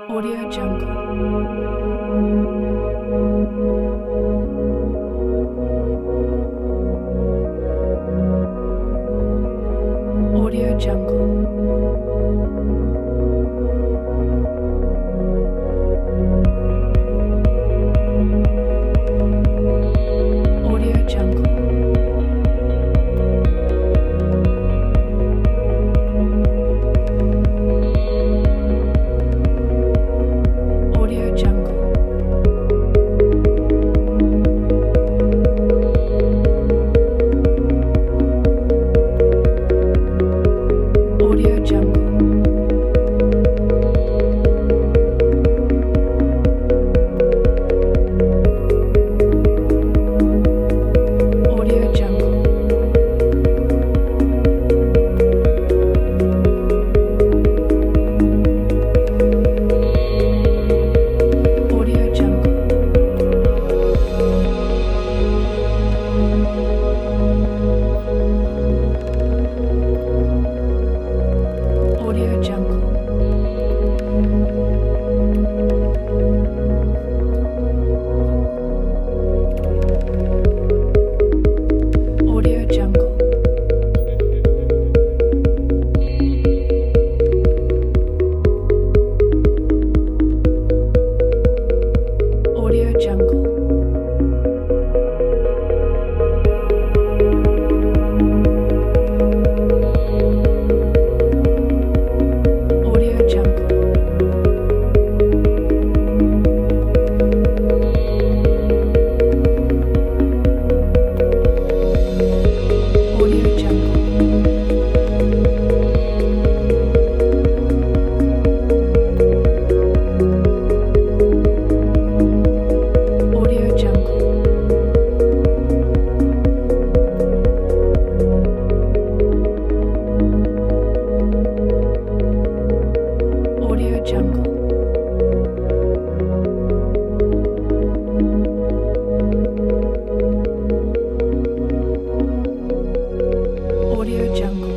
Audio Jungle. Audio Jungle. Audio Jungle. Audio Jungle. Audio Jungle. Audio Jungle. Audio Jungle. Audio Jungle. Audio Jungle. Audio Jungle. Audio Jungle. Audio Jungle. Audio Jungle. Audio Jungle. Audio Jungle.